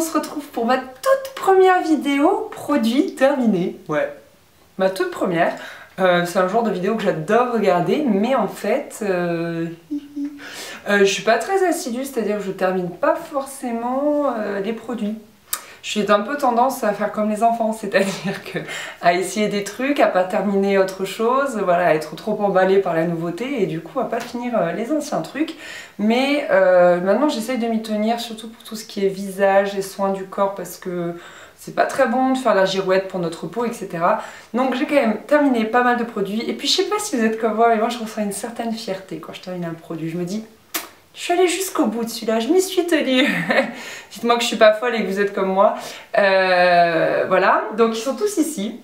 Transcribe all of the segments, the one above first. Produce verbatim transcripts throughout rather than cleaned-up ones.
se retrouve pour ma toute première vidéo produit terminé. Ouais, ma toute première. Euh, c'est un genre de vidéo que j'adore regarder, mais en fait, euh, euh, je suis pas très assidue, c'est-à-dire que je termine pas forcément euh, les produits. Je suis un peu tendance à faire comme les enfants, c'est-à-dire que à essayer des trucs, à pas terminer autre chose, voilà, à être trop emballée par la nouveauté et du coup à pas finir euh, les anciens trucs. Mais euh, maintenant j'essaye de m'y tenir, surtout pour tout ce qui est visage et soins du corps, parce que c'est pas très bon de faire la girouette pour notre peau, et cetera. Donc j'ai quand même terminé pas mal de produits. Et puis je sais pas si vous êtes comme moi, mais moi je ressens une certaine fierté quand je termine un produit. Je me dis, je suis allée jusqu'au bout de celui-là, je m'y suis tenue. Dites-moi que je suis pas folle et que vous êtes comme moi. Euh, voilà, donc ils sont tous ici.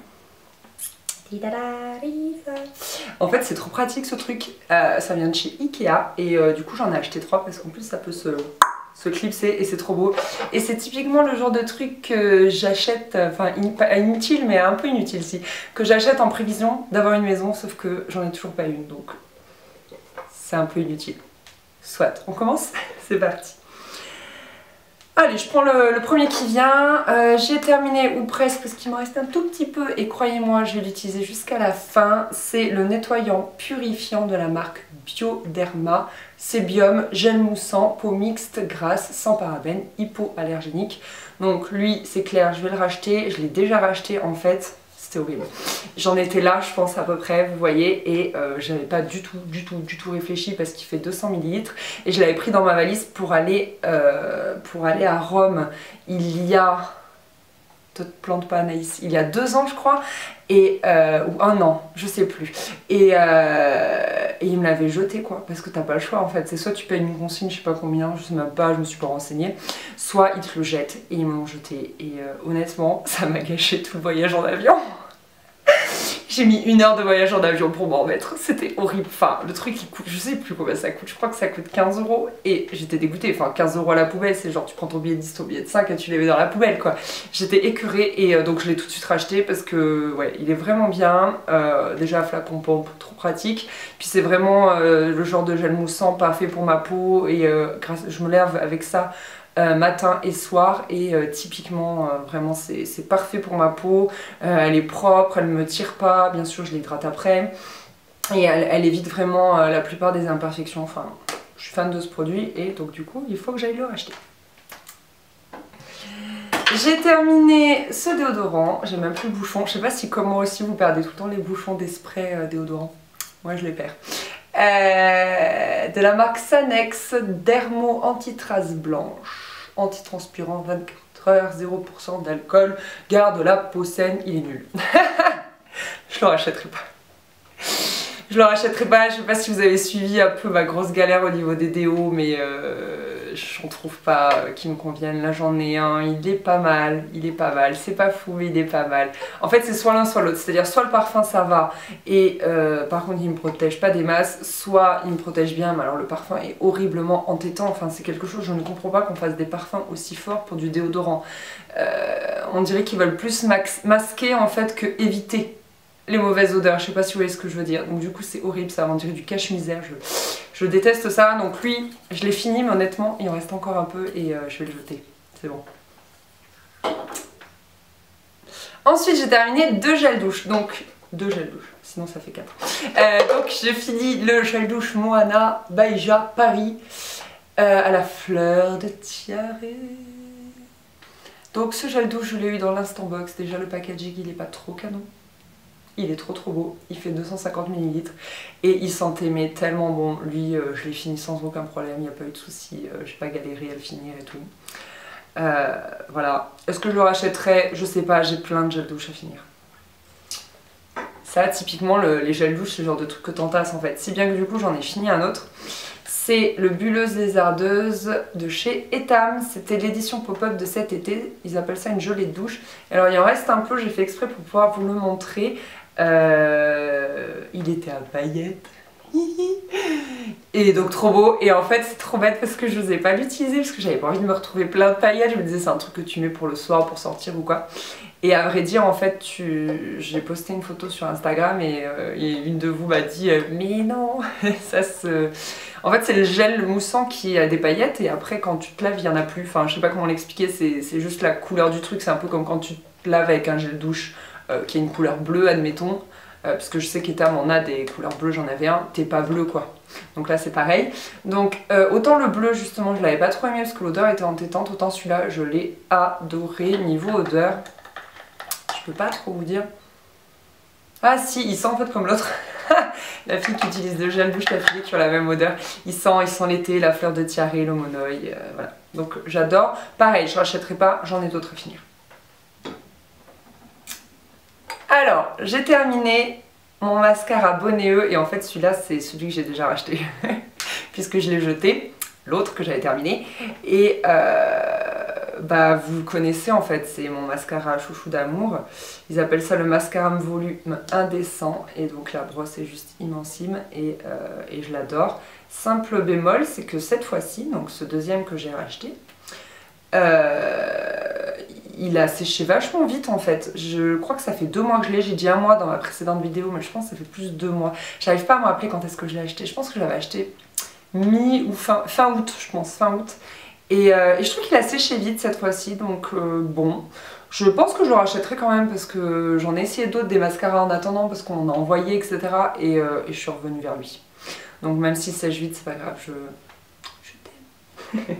En fait c'est trop pratique ce truc, euh, ça vient de chez Ikea et euh, du coup j'en ai acheté trois parce qu'en plus ça peut se, se clipser et c'est trop beau. Et c'est typiquement le genre de truc que j'achète, enfin pas inutile mais un peu inutile si, que j'achète en prévision d'avoir une maison, sauf que j'en ai toujours pas une, donc c'est un peu inutile. Soit, on commence? C'est parti. Allez, je prends le, le premier qui vient. Euh, J'ai terminé, ou presque, parce qu'il me reste un tout petit peu. Et croyez-moi, je vais l'utiliser jusqu'à la fin. C'est le nettoyant purifiant de la marque Bioderma. C'est Biome, gel moussant, peau mixte, grasse, sans parabènes, hypoallergénique. Donc lui, c'est clair, je vais le racheter. Je l'ai déjà racheté en fait. C'était horrible. J'en étais là, je pense à peu près, vous voyez, et euh, j'avais pas du tout, du tout, du tout réfléchi parce qu'il fait deux cents millilitres et je l'avais pris dans ma valise pour aller, euh, pour aller à Rome il y a, te plante pas Anaïs, il y a deux ans je crois, et euh, ou un an, je sais plus, et, euh, et il me l'avait jeté quoi, parce que t'as pas le choix en fait, c'est soit tu payes une consigne, je sais pas combien, je sais même pas, je me suis pas renseignée, soit ils te le jettent et ils m'ont jeté, et euh, honnêtement ça m'a gâché tout le voyage en avion. J'ai mis une heure de voyage en avion pour m'en remettre, c'était horrible. Enfin, le truc il coûte, je sais plus combien ça coûte, je crois que ça coûte quinze euros et j'étais dégoûtée. Enfin, quinze euros à la poubelle, c'est genre tu prends ton billet de dix, ton billet de cinq et tu les mets dans la poubelle quoi. J'étais écœurée et euh, donc je l'ai tout de suite racheté parce que ouais, il est vraiment bien. Euh, déjà, flacon pompe, trop pratique. Puis c'est vraiment euh, le genre de gel moussant parfait pour ma peau et euh, grâce, je me lave avec ça. Euh, matin et soir et euh, typiquement euh, vraiment c'est parfait pour ma peau, euh, elle est propre, elle ne me tire pas, bien sûr je l'hydrate après et elle, elle évite vraiment euh, la plupart des imperfections, enfin je suis fan de ce produit et donc du coup il faut que j'aille le racheter. J'ai terminé ce déodorant, j'ai même plus le bouchon, je sais pas si comme moi aussi vous perdez tout le temps les bouchons des sprays euh, déodorants, moi je les perds. Euh, de la marque Sanex, Dermo Anti-Trace Blanche. Antitranspirant, vingt-quatre heures, zéro pour cent d'alcool, garde la peau saine, il est nul. Je le rachèterai pas. Je le rachèterai pas, je sais pas si vous avez suivi un peu ma grosse galère au niveau des déos, mais euh, j'en trouve pas euh, qui me conviennent. Là j'en ai un, il est pas mal, il est pas mal, c'est pas fou mais il est pas mal. En fait c'est soit l'un soit l'autre, c'est-à-dire soit le parfum ça va et euh, par contre il me protège pas des masses, soit il me protège bien mais alors le parfum est horriblement entêtant, enfin c'est quelque chose, je ne comprends pas qu'on fasse des parfums aussi forts pour du déodorant. Euh, on dirait qu'ils veulent plus masquer en fait que éviter les mauvaises odeurs, je sais pas si vous voyez ce que je veux dire, donc du coup c'est horrible, ça on dirait du cache-misère, je, je déteste ça, donc lui je l'ai fini mais honnêtement il en reste encore un peu et euh, je vais le jeter, c'est bon. Ensuite j'ai terminé deux gels douche, donc deux gels douche, sinon ça fait quatre. Euh, donc j'ai fini le gel douche Moana Baija Paris euh, à la fleur de tiare. Donc ce gel douche je l'ai eu dans l'instant box, déjà le packaging il est pas trop canon. Il est trop trop beau, il fait deux cent cinquante millilitres et il sentait mais tellement bon. Lui, euh, je l'ai fini sans aucun problème, il n'y a pas eu de souci, euh, j'ai pas galéré à le finir et tout. Euh, voilà. Est-ce que je le rachèterai? Je sais pas, j'ai plein de gels douche à finir. Ça, typiquement, le, les gels douche, c'est le genre de truc que t'entasses en fait. Si bien que du coup, j'en ai fini un autre. C'est le Bulleuse Lézardeuse de chez Etam. C'était l'édition pop-up de cet été. Ils appellent ça une gelée de douche. Alors, il en reste un peu, j'ai fait exprès pour pouvoir vous le montrer. Euh, il était à paillettes. Et donc trop beau. Et en fait c'est trop bête parce que je n'osais pas l'utiliser parce que j'avais pas envie de me retrouver plein de paillettes. Je me disais c'est un truc que tu mets pour le soir, pour sortir ou quoi. Et à vrai dire en fait tu... j'ai posté une photo sur Instagram et, euh, et une de vous m'a dit euh, mais non ça se... En fait c'est le gel le moussant qui a des paillettes et après quand tu te laves il n'y en a plus. Enfin je sais pas comment l'expliquer, c'est juste la couleur du truc, c'est un peu comme quand tu te laves avec un gel douche euh, qui a une couleur bleue admettons. Euh, parce que je sais qu'Etam en a des couleurs bleues, j'en avais un, t'es pas bleu quoi. Donc là c'est pareil. Donc euh, autant le bleu justement je l'avais pas trop aimé parce que l'odeur était entêtante, autant celui-là je l'ai adoré. Niveau odeur, je peux pas trop vous dire. Ah si, il sent en fait comme l'autre. La fille qui utilise le gel douche, la fille qui a la même odeur. Il sent, il sent l'été, la fleur de tiare, le monoï, euh, voilà. Donc j'adore. Pareil, je rachèterai pas, j'en ai d'autres à finir. Alors, j'ai terminé mon mascara Bonnet et en fait celui-là c'est celui que j'ai déjà racheté puisque je l'ai jeté, l'autre que j'avais terminé et euh, bah vous le connaissez en fait, c'est mon mascara chouchou d'amour. Ils appellent ça le mascara volume indécent et donc la brosse est juste immensime et, euh, et je l'adore. Simple bémol, c'est que cette fois-ci, donc ce deuxième que j'ai racheté, euh, il a séché vachement vite en fait. Je crois que ça fait deux mois que je l'ai. J'ai dit un mois dans ma précédente vidéo, mais je pense que ça fait plus de deux mois. J'arrive pas à me rappeler quand est-ce que je l'ai acheté. Je pense que je l'avais acheté mi ou fin, fin août, je pense, fin août. Et, euh, et je trouve qu'il a séché vite cette fois-ci, donc euh, bon. Je pense que je le rachèterai quand même parce que j'en ai essayé d'autres des mascaras en attendant parce qu'on en a envoyé, et cetera. Et, euh, et je suis revenue vers lui. Donc même s'il sèche vite, c'est pas grave, je, je t'aime.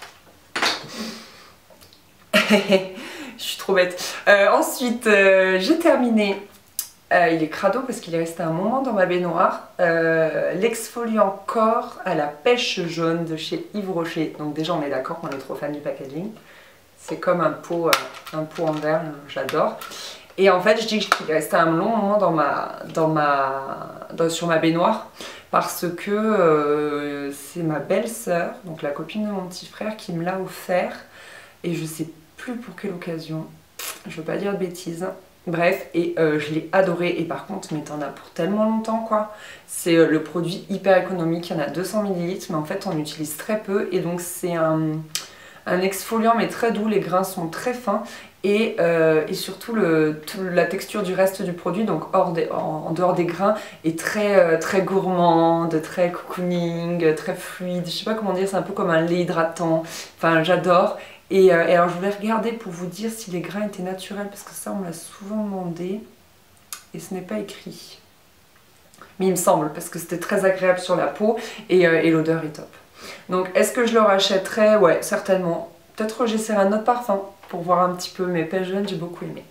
Je suis trop bête. Euh, ensuite, euh, j'ai terminé. Euh, il est crado parce qu'il est resté un moment dans ma baignoire. Euh, L'exfoliant corps à la pêche jaune de chez Yves Rocher. Donc déjà, on est d'accord qu'on est trop fan du packaging. C'est comme un pot, euh, un pot en verre, j'adore. Et en fait, je dis qu'il est resté un long moment dans ma, dans ma, dans, sur ma baignoire parce que euh, c'est ma belle-sœur, donc la copine de mon petit frère, qui me l'a offert. Et je sais plus pour quelle occasion, je veux pas dire de bêtises. Bref, et euh, je l'ai adoré. Et par contre, mais t'en as pour tellement longtemps quoi. C'est euh, le produit hyper économique, il y en a deux cents millilitres, mais en fait on utilise très peu. Et donc c'est un, un exfoliant mais très doux, les grains sont très fins. Et, euh, et surtout le, tout, la texture du reste du produit, donc hors des, en, en dehors des grains, est très, euh, très gourmande, très cocooning, très fluide. Je sais pas comment dire, c'est un peu comme un lait hydratant. Enfin, j'adore. Et, euh, et alors je voulais regarder pour vous dire si les grains étaient naturels parce que ça on me l'a souvent demandé et ce n'est pas écrit. Mais il me semble parce que c'était très agréable sur la peau et, euh, et l'odeur est top. Donc est-ce que je le rachèterai? Ouais, certainement. Peut-être que j'essaierai un autre parfum pour voir un petit peu, mais pêche jaune j'ai beaucoup aimé.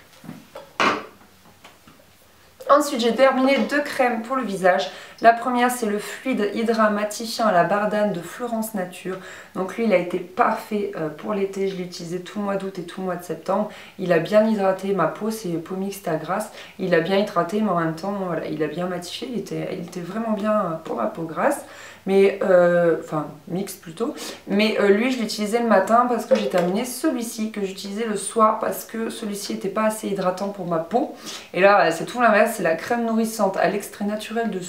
Ensuite, j'ai terminé deux crèmes pour le visage. La première, c'est le fluide hydra matifiant à la bardane de Florence Nature. Donc lui, il a été parfait pour l'été. Je l'ai utilisé tout le mois d'août et tout le mois de septembre. Il a bien hydraté ma peau, c'est peau mixte à grasse. Il a bien hydraté, mais en même temps, voilà, il a bien matifié. Il était, il était vraiment bien pour ma peau grasse. Mais, euh, enfin, mixte plutôt. Mais euh, lui, je l'utilisais le matin parce que j'ai terminé celui-ci que j'utilisais le soir parce que celui-ci n'était pas assez hydratant pour ma peau. Et là, c'est tout l'inverse, c'est la crème nourrissante à l'extrait naturel de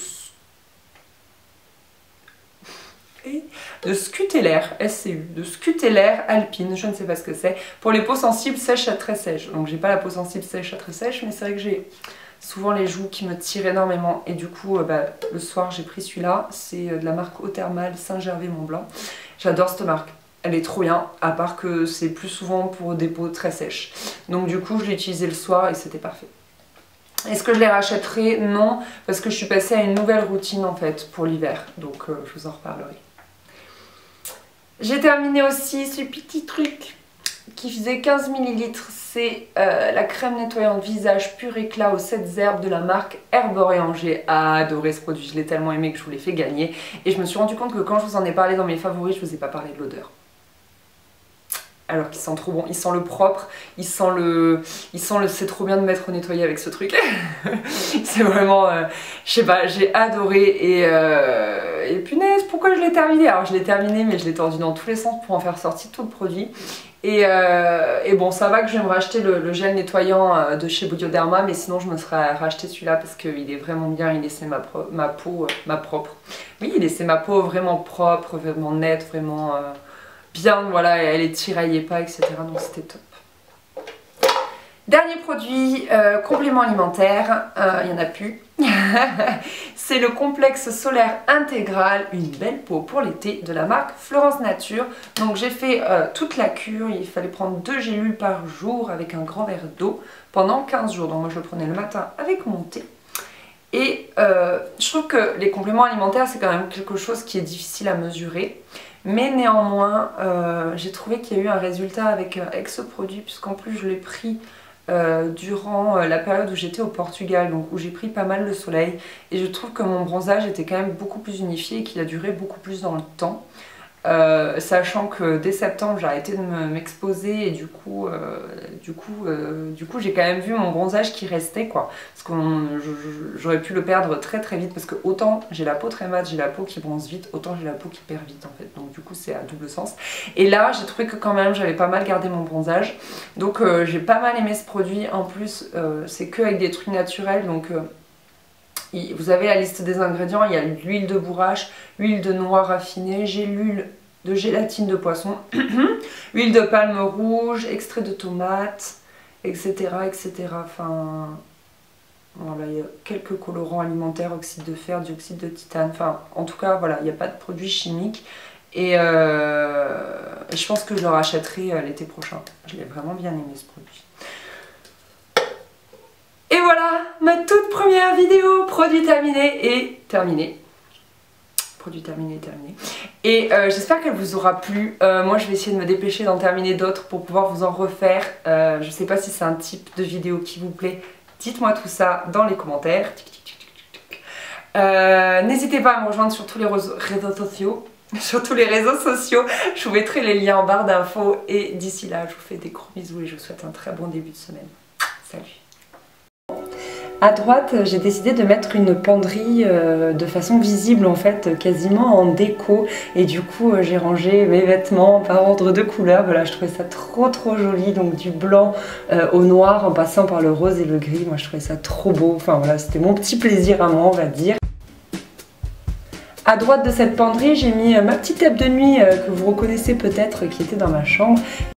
de Scutellaire, S C U, de Scutellaire Alpine, je ne sais pas ce que c'est, pour les peaux sensibles sèches à très sèches. Donc j'ai pas la peau sensible sèche à très sèche, mais c'est vrai que j'ai souvent les joues qui me tirent énormément. Et du coup, euh, bah, le soir j'ai pris celui-là, c'est de la marque Eau Thermale Saint-Gervais-Mont-Blanc. J'adore cette marque, elle est trop bien, à part que c'est plus souvent pour des peaux très sèches. Donc du coup je l'ai utilisé le soir et c'était parfait. Est-ce que je les rachèterai? Non, parce que je suis passée à une nouvelle routine en fait pour l'hiver, donc euh, je vous en reparlerai. J'ai terminé aussi ce petit truc qui faisait quinze millilitres, c'est euh, la crème nettoyante visage pur éclat aux sept herbes de la marque Herborian. J'ai adoré ce produit, je l'ai tellement aimé que je vous l'ai fait gagner et je me suis rendu compte que quand je vous en ai parlé dans mes favoris, je vous ai pas parlé de l'odeur. Alors qu'il sent trop bon, il sent le propre, il sent le... Il sent le... C'est trop bien de mettre au nettoyer avec ce truc. C'est vraiment... Euh, je sais pas, j'ai adoré et... Euh, et punaise, pourquoi je l'ai terminé? Alors je l'ai terminé mais je l'ai tordu dans tous les sens pour en faire sortir tout le produit. Et, euh, et bon, ça va que je vais me racheter le, le gel nettoyant de chez Bodioderma, mais sinon je me serais racheté celui-là parce qu'il est vraiment bien, il laissait ma, ma peau... Euh, ma propre. Oui, il laissait ma peau vraiment propre, vraiment nette, vraiment... Euh, bien, voilà, elle est tiraillée pas, et cetera. Donc c'était top. Dernier produit, euh, complément alimentaire, il euh, n'y en a plus. c'est le complexe solaire intégral, une belle peau pour l'été de la marque Florence Nature. Donc j'ai fait euh, toute la cure, il fallait prendre deux gélules par jour avec un grand verre d'eau pendant quinze jours. Donc moi je le prenais le matin avec mon thé. Et euh, je trouve que les compléments alimentaires c'est quand même quelque chose qui est difficile à mesurer. Mais néanmoins, euh, j'ai trouvé qu'il y a eu un résultat avec, euh, avec ce produit, puisqu'en plus je l'ai pris euh, durant euh, la période où j'étais au Portugal, donc où j'ai pris pas mal le soleil. Et je trouve que mon bronzage était quand même beaucoup plus unifié et qu'il a duré beaucoup plus dans le temps. Euh, sachant que dès septembre j'ai arrêté de m'exposer et du coup, euh, du coup, euh, du coup j'ai quand même vu mon bronzage qui restait quoi. Parce que j'aurais pu le perdre très très vite parce que autant j'ai la peau très mate, j'ai la peau qui bronze vite, autant j'ai la peau qui perd vite en fait. Donc du coup c'est à double sens. Et là j'ai trouvé que quand même j'avais pas mal gardé mon bronzage. Donc euh, j'ai pas mal aimé ce produit. En plus euh, c'est que avec des trucs naturels donc... Euh, vous avez la liste des ingrédients, il y a l'huile de bourrache, l'huile de noix raffinée, j'ai l'huile de gélatine de poisson, huile de palme rouge, extrait de tomate, et cetera et cetera. Enfin, voilà, il y a quelques colorants alimentaires, oxyde de fer, dioxyde de titane. Enfin, en tout cas, voilà, il n'y a pas de produits chimiques. Et euh, je pense que je le rachèterai l'été prochain. Je l'ai vraiment bien aimé ce produit. Et voilà, ma toute première vidéo produit terminé et terminé. Produit terminé et terminé. Et euh, j'espère qu'elle vous aura plu. Euh, moi je vais essayer de me dépêcher d'en terminer d'autres pour pouvoir vous en refaire. Euh, je ne sais pas si c'est un type de vidéo qui vous plaît. Dites-moi tout ça dans les commentaires. Euh, N'hésitez pas à me rejoindre sur tous les réseaux sociaux. Sur tous les réseaux sociaux. Je vous mettrai les liens en barre d'infos. Et d'ici là, je vous fais des gros bisous et je vous souhaite un très bon début de semaine. Salut. À droite, j'ai décidé de mettre une penderie euh, de façon visible en fait, quasiment en déco. Et du coup, euh, j'ai rangé mes vêtements par ordre de couleur. Voilà, je trouvais ça trop trop joli. Donc du blanc euh, au noir en passant par le rose et le gris. Moi, je trouvais ça trop beau. Enfin voilà, c'était mon petit plaisir à moi, on va dire. À droite de cette penderie, j'ai mis ma petite table de nuit euh, que vous reconnaissez peut-être qui était dans ma chambre.